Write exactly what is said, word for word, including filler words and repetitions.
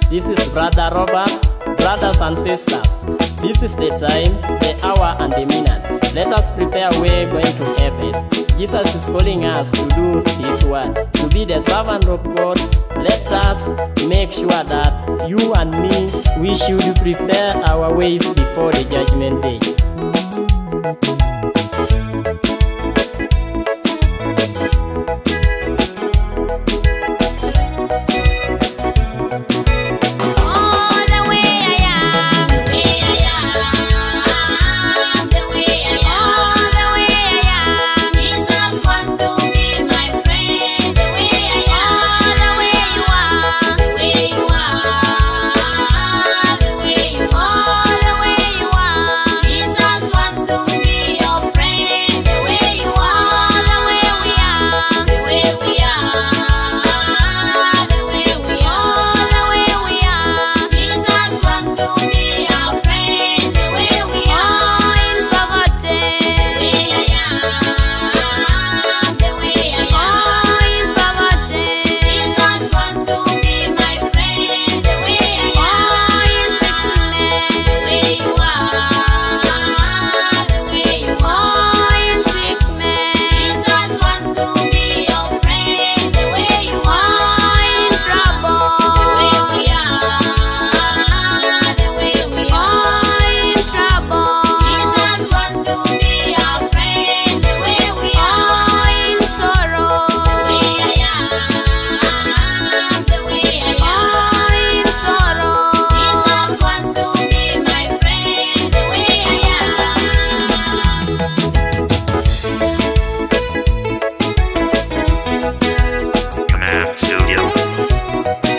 This is Brother Robert. Brothers and sisters, this is the time, the hour, and the minute. Let us prepare a way going to heaven. Jesus is calling us to do His word, to be the servant of God. Let us make sure that you and me, we should prepare our ways before the judgment day. Studio.